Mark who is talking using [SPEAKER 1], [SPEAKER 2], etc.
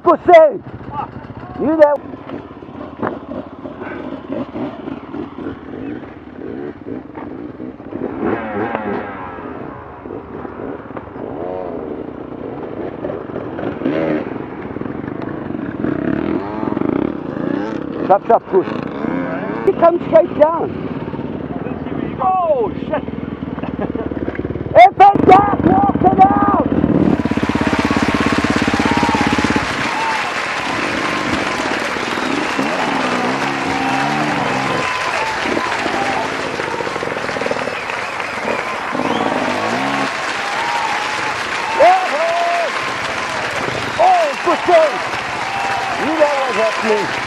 [SPEAKER 1] pussy! You there? Stop, push. You come straight down.
[SPEAKER 2] Oh, shit!
[SPEAKER 1] If it's dark, walk it out! Oh, pussy! You know what happened.